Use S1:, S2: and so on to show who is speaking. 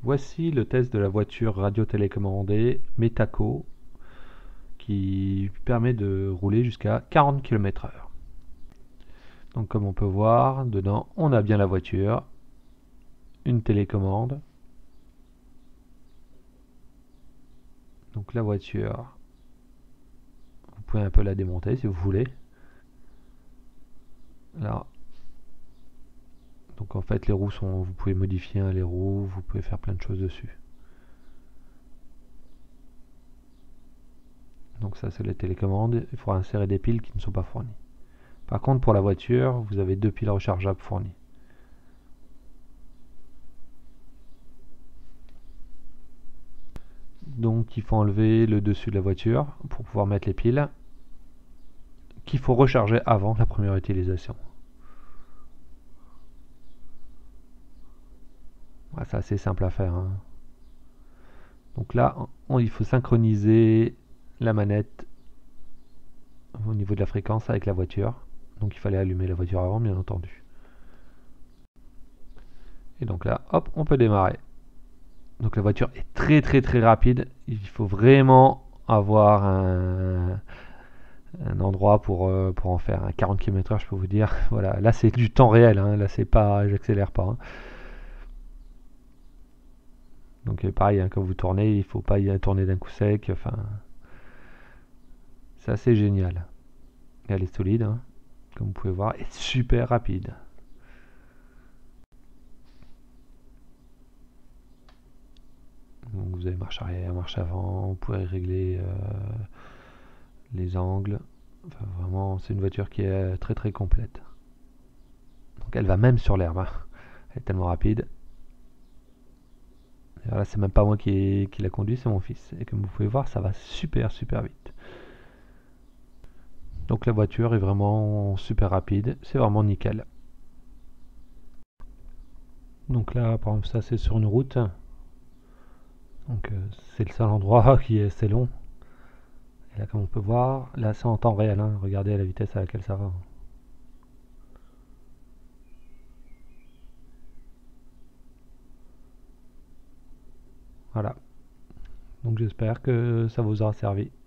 S1: Voici le test de la voiture radio-télécommandée Metaco qui permet de rouler jusqu'à 40 km/h. Donc comme on peut voir, dedans on a bien la voiture, une télécommande. Donc la voiture, vous pouvez un peu la démonter si vous voulez. Là, donc en fait les roues sont, vous pouvez modifier les roues, vous pouvez faire plein de choses dessus. Donc ça c'est la télécommande, il faudra insérer des piles qui ne sont pas fournies. Par contre pour la voiture, vous avez 2 piles rechargeables fournies. Donc il faut enlever le dessus de la voiture pour pouvoir mettre les piles, qu'il faut recharger avant la première utilisation. C'est assez simple à faire, hein. Donc là, il faut synchroniser la manette au niveau de la fréquence avec la voiture. Donc il fallait allumer la voiture avant, bien entendu. Et donc là, hop, on peut démarrer. Donc la voiture est très très très rapide. Il faut vraiment avoir un endroit pour en faire un 40 km/h, je peux vous dire. Voilà, là c'est du temps réel, hein. Là c'est pas, j'accélère pas, hein. Donc pareil, hein, quand vous tournez, il faut pas y tourner d'un coup sec. Enfin, c'est assez génial. Elle est solide, hein, comme vous pouvez voir, et super rapide. Donc vous avez marche arrière, marche avant, vous pouvez régler les angles. Enfin, vraiment, c'est une voiture qui est très très complète. Donc elle va même sur l'herbe, hein. Elle est tellement rapide. Et là, c'est même pas moi qui la conduit, c'est mon fils. Et comme vous pouvez voir, ça va super super vite. Donc la voiture est vraiment super rapide, c'est vraiment nickel. Donc là, par exemple, ça c'est sur une route. Donc c'est le seul endroit qui est assez long. Et là, comme on peut voir, là c'est en temps réel, hein. Regardez la vitesse à laquelle ça va. Voilà. Donc j'espère que ça vous aura servi.